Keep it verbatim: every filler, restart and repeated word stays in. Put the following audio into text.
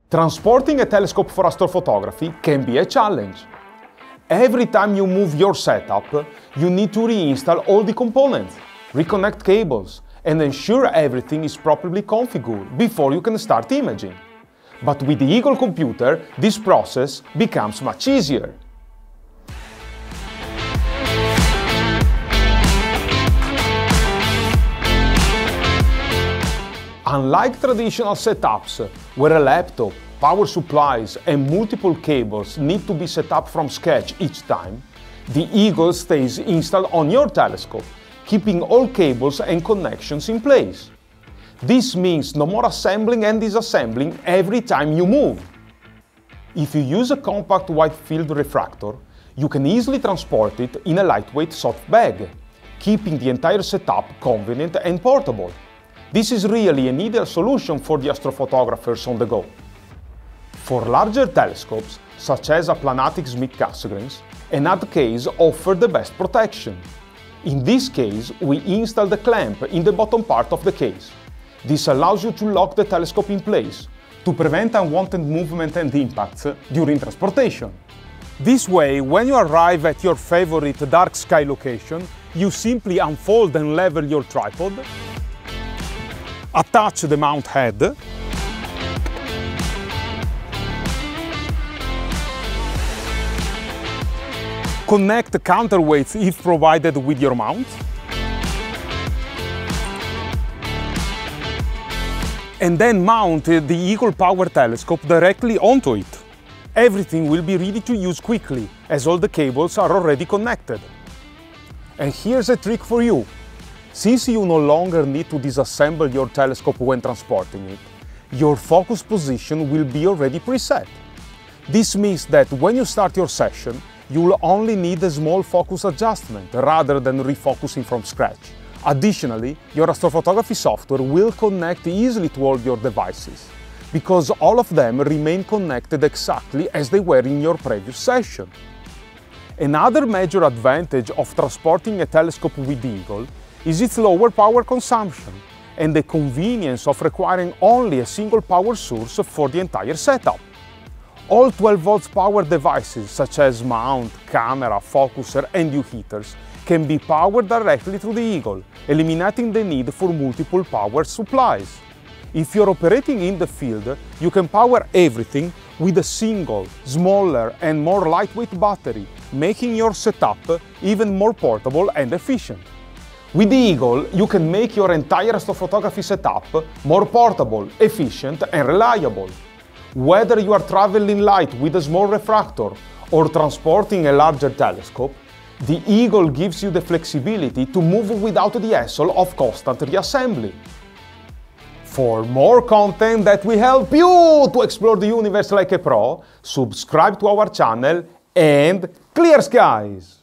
Transporting a telescope for astrophotography can be a challenge. Every time you move your setup, you need to reinstall all the components, reconnect cables, and ensure everything is properly configured before you can start imaging. But with the Eagle computer, this process becomes much easier. Unlike traditional setups, where a laptop, power supplies and multiple cables need to be set up from scratch each time, the Eagle stays installed on your telescope, keeping all cables and connections in place. This means no more assembling and disassembling every time you move. If you use a compact wide field refractor, you can easily transport it in a lightweight soft bag, keeping the entire setup convenient and portable. This is really an ideal solution for the astrophotographers on the go. For larger telescopes, such as a Planetics Mid Cassegrains, an H U D case offers the best protection. In this case, we install the clamp in the bottom part of the case. This allows you to lock the telescope in place, to prevent unwanted movement and impacts during transportation. This way, when you arrive at your favorite dark sky location, you simply unfold and level your tripod, attach the mount head, connect counterweights if provided with your mount, and then mount the Eagle Power telescope directly onto it. Everything will be ready to use quickly, as all the cables are already connected. And here's a trick for you. Since you no longer need to disassemble your telescope when transporting it, your focus position will be already preset. This means that when you start your session, you will only need a small focus adjustment rather than refocusing from scratch. Additionally, your astrophotography software will connect easily to all your devices, because all of them remain connected exactly as they were in your previous session. Another major advantage of transporting a telescope with the Eagle is its lower power consumption and the convenience of requiring only a single power source for the entire setup. All twelve volts power devices such as mount, camera, focuser and U heaters can be powered directly through the Eagle, eliminating the need for multiple power supplies. If you're operating in the field, you can power everything with a single, smaller and more lightweight battery, making your setup even more portable and efficient. With the Eagle, you can make your entire astrophotography setup more portable, efficient and reliable. Whether you are traveling light with a small refractor or transporting a larger telescope, the Eagle gives you the flexibility to move without the hassle of constant reassembly. For more content that will help you to explore the universe like a pro, subscribe to our channel and clear skies!